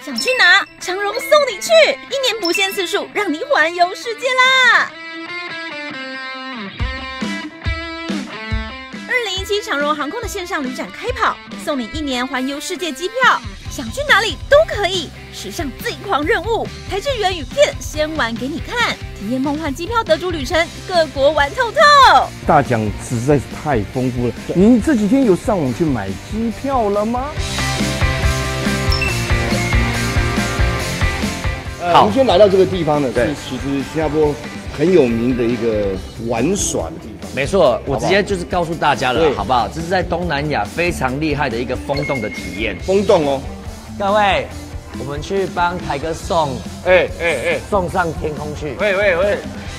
想去哪？长荣送你去，1年不限次数，让你环游世界啦！2017长荣航空的线上旅展开跑，送你1年环游世界机票，想去哪里都可以。史上最狂任务，台志远与 Kid 先玩给你看，体验梦幻机票得主旅程，各国玩透透。 大奖实在是太丰富了，您这几天有上网去买机票了吗？我们先来到这个地方呢，是其实新加坡很有名的一个玩耍的地方。 没错，我直接就是告诉大家了，好不好？这是在东南亚非常厉害的一个风洞的体验。 风洞哦， 各位，我们去帮台哥送上天空去。喂。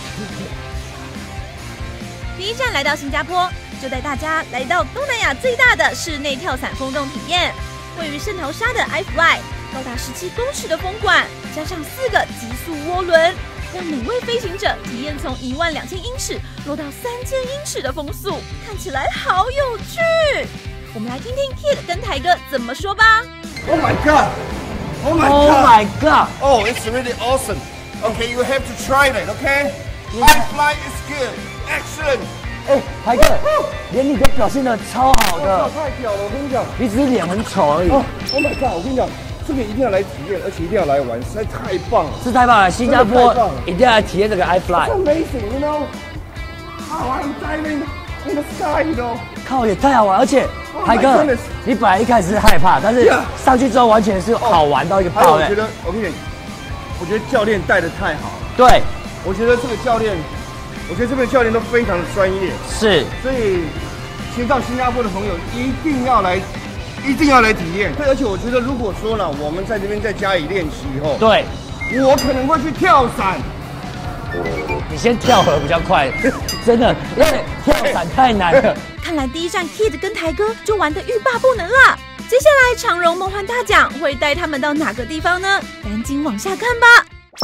第一站来到新加坡，就带大家来到东南亚最大的室内跳伞风洞体验。位于圣淘沙的 iFly， 高达17公尺的风管，加上4个极速涡轮，让每位飞行者体验从12000英尺落到3000英尺的风速，看起来好有趣。我们来听听 Kid 跟台哥怎么说吧。 Oh my god! Oh my god! Oh, it's really awesome. Okay, you have to try it. Okay? iFly is good. Excellent. 台哥，连你都表现得超好的， 太屌了！我跟你讲， 你只是脸很丑而已。 Oh my god！ 我跟你讲，这个一定要来体验，而且一定要来玩，实在太棒了！ 是太棒了，新加坡一定要来体验这个 iFly。 Amazing, you know? How I'm diving in the sky, you know? 靠，也太好玩，而且台哥，你本来一开始是害怕，但是上去之后完全是好玩到一个爆。 我觉得，我跟你讲，我觉得教练带的太好了。 对， 我觉得这个教练。我觉得这边教练都非常的专业， 是， 所以其实到新加坡的朋友一定要来体验。对，而且我觉得如果说呢，我们在这边再加以练习以后， 对， 我可能会去跳伞。 你先跳河比较快，真的，因为跳伞太难了。 看来第一站 Kid 跟台哥就玩得欲罢不能了。接下来长荣梦幻大奖会带他们到哪个地方呢？赶紧往下看吧。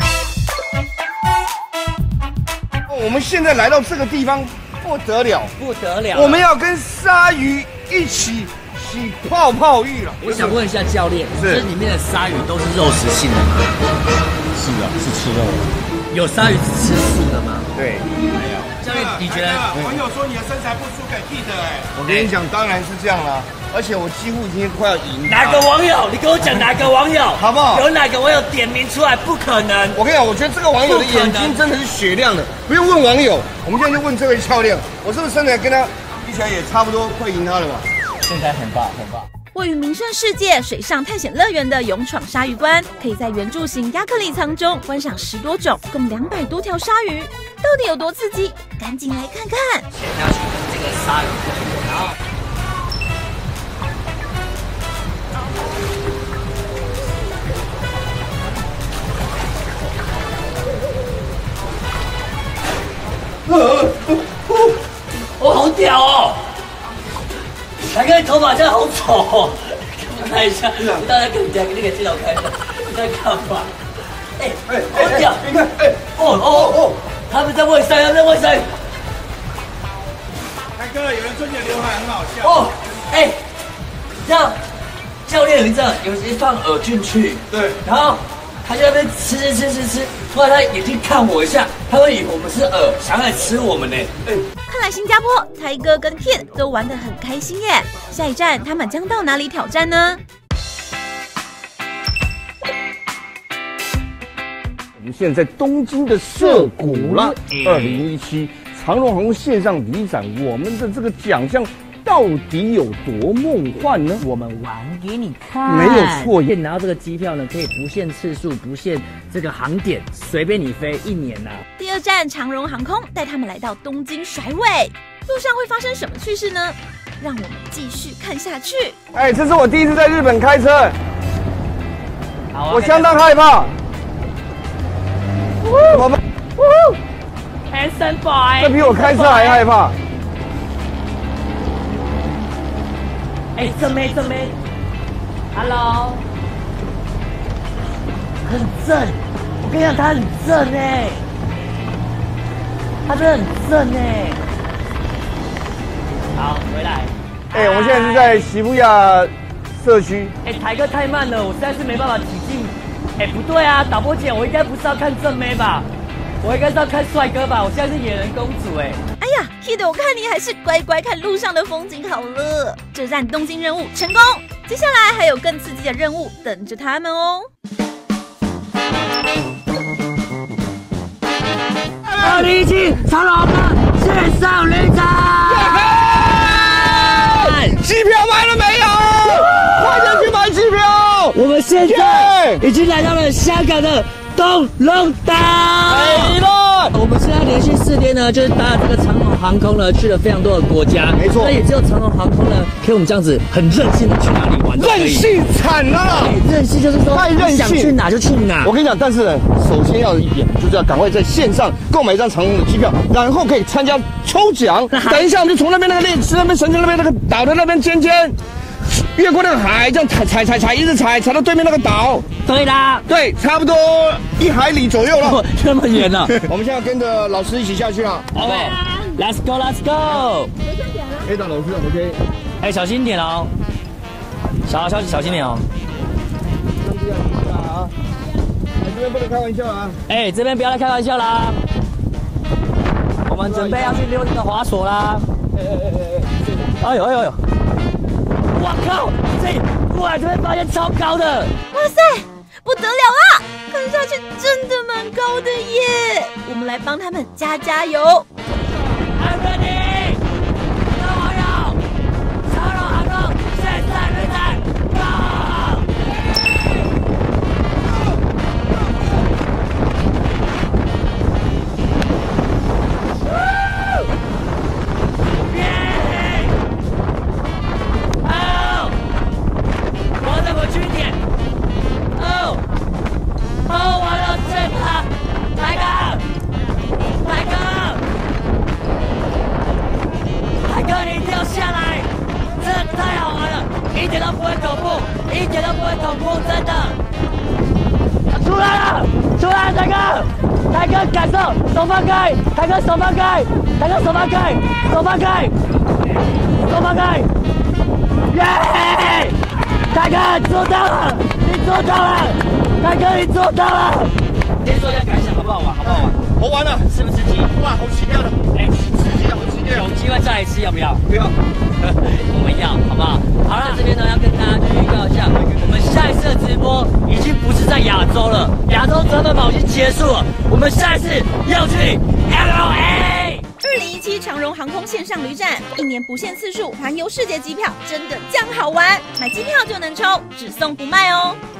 我们现在来到这个地方不得了，我们要跟鲨鱼一起洗泡泡浴了。 我想问一下教练，这里面的鲨鱼都是肉食性的吗？ 是的，是吃肉的。 有鲨鱼是吃素的吗？ 对，没有。 教练，你觉得？ 网友说你的身材不输给 Kid 我跟你讲，当然是这样啦。而且我几乎已经快要赢。 哪个网友？你跟我讲哪个网友， 好不好？ 有哪个网友点名出来？不可能！ 我跟你讲，我觉得这个网友的眼睛真的是雪亮的，不用问网友，我们现在就问这位教练，我是不是身材跟他比起来也差不多快赢他了吧？ 身材很棒，很棒。 位于名胜世界水上探险乐园的勇闯鲨鱼关，可以在圆柱形亚克力舱中观赏10多种、共200多条鲨鱼，到底有多刺激？赶紧来看看！ 潜下去跟这个鲨鱼，然后。我好屌哦！台哥，你头发真的好丑哦！看一下，大家跟那个镜头看一下，你在干嘛？好屌！ 你看， 他们在问谁？ 台哥，有人说你的刘海很好笑。 这样教练有些放饵进去， 对， 然后他就在那边吃，突然他眼睛看我一下，他会以为我们是饵，想来吃我们呢。 看来新加坡台哥跟 Kid 都玩得很开心耶。下一站他们将到哪里挑战呢？ 我们现在在东京的涩谷了。2017长荣航空线上旅展，我们的这个奖项到底有多梦幻呢？ 我们玩给你看， 没有错。 拿到这个机票呢，可以不限次数、不限这个航点，随便你飞1年呐。 第二站长荣航空带他们来到东京甩尾，路上会发生什么趣事呢？让我们继续看下去。 这是我第一次在日本开车， 好， 我相当害怕。宝贝 ，Handsome boy， 这比我开车还害怕。 正妹 ，Hello， 很正，我跟你讲，他很正他真的很正好，回来。 我们现在是在澀谷社区。 哎，台哥太慢了，我实在是没办法挤进。哎，不对啊，导播姐，我应该不是要看正妹吧？我应该是要看帅哥吧？我现在是野人公主哎。 哎呀 ，Kid， 我看你还是乖乖看路上的风景好了。这站东京任务成功，接下来还有更刺激的任务等着他们哦。 2017长荣的线上旅展， 机票买了没有？快点去买机票！ 我们现在已经来到了香港的东龙岛。 没了， 我们现在连续4天呢，就是搭这个长荣航空呢，去了非常多的国家。 没错， 那也只有长荣航空呢，可以我们这样子很任性的去哪里玩都可以。 任性惨了！ 任性就是说， 太任性， 想去哪就去哪。 我跟你讲，但是呢，首先要有一点，就是要赶快在线上购买一张长荣的机票，然后可以参加抽奖。等一下，我们就从那边那个烈士那边、神仙那边那个岛的那边尖尖，越过那个海，这样踩，一直踩到对面那个岛。 对啦， 对，差不多1海里左右了。 这么远了。 我们现在跟着老师一起下去了。 OK，Let's go，Let's go。 可以打老师了 ，OK。 哎，小心点哦，小心点哦。 这边不能开玩笑啊！ 哎，这边不要再开玩笑啦。我们准备要去溜这个滑索啦。哎呦！我靠！过来这边发现超高的。 哇塞，不得了啦！看下去真的蛮高的耶。我们来帮他们加油。 I'm ready。各位网友，长荣航空现在旅展 ，Go！ 我怎么去点？完了，这趴，台哥，你一定要下来，这太好玩了，一点都不会恐怖，真的。出来了，台哥，感受，手放开，台哥手放开，耶！台哥你做到了，台哥你做到了。先说一下感想，好不好玩？ 好玩了， 是不是鸡？ 哇，好奇妙的， 哎， 刺激啊，好奇妙！ 有机会再来吃，要不要？ 不要， 我们要，好不好？好了，这边呢要跟大家去预告一下，我们下一次的直播已经不是在亚洲了，亚洲专门跑已经结束了，我们下一次要去 LA。2017 长荣航空线上旅展，1年不限次数环游世界机票，真的这样好玩？买机票就能抽，只送不卖哦。